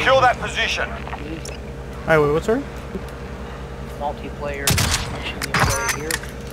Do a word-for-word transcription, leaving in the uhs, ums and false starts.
Secure that position. Alright, wait, what's her? Multiplayer. Play here.